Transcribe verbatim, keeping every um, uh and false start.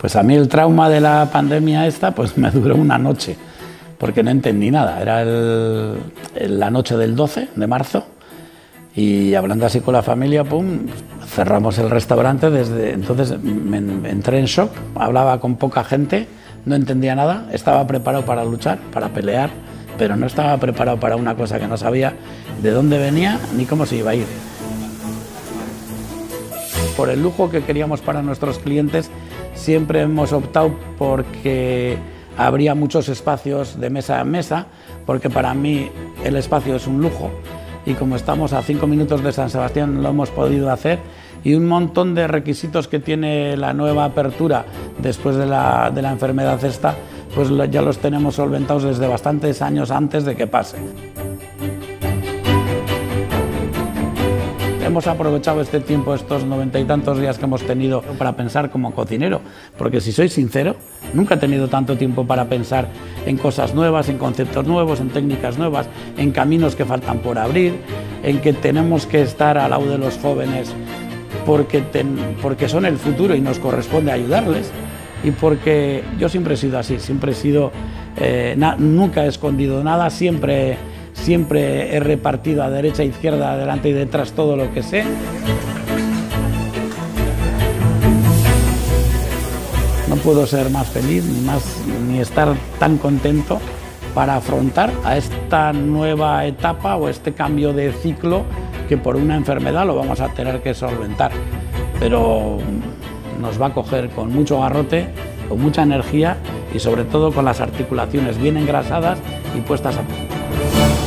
Pues a mí el trauma de la pandemia esta pues me duró una noche, porque no entendí nada. Era el, la noche del doce de marzo y hablando así con la familia, pum, cerramos el restaurante. Desde entonces me, me entré en shock, hablaba con poca gente, no entendía nada, estaba preparado para luchar, para pelear, pero no estaba preparado para una cosa que no sabía de dónde venía ni cómo se iba a ir. Por el lujo que queríamos para nuestros clientes, siempre hemos optado porque habría muchos espacios de mesa a mesa, porque para mí el espacio es un lujo y como estamos a cinco minutos de San Sebastián lo hemos podido hacer, y un montón de requisitos que tiene la nueva apertura después de la, de la enfermedad esta, pues ya los tenemos solventados desde bastantes años antes de que pase. Hemos aprovechado este tiempo, estos noventa y tantos días que hemos tenido para pensar como cocinero, porque si soy sincero, nunca he tenido tanto tiempo para pensar en cosas nuevas, en conceptos nuevos, en técnicas nuevas, en caminos que faltan por abrir, en que tenemos que estar al lado de los jóvenes porque, ten, porque son el futuro y nos corresponde ayudarles, y porque yo siempre he sido así, siempre he sido, eh, na, nunca he escondido nada, siempre Siempre he repartido a derecha, izquierda, adelante y detrás todo lo que sé. No puedo ser más feliz ni, más, ni estar tan contento para afrontar a esta nueva etapa o este cambio de ciclo que por una enfermedad lo vamos a tener que solventar. Pero nos va a coger con mucho garrote, con mucha energía y sobre todo con las articulaciones bien engrasadas y puestas a punto.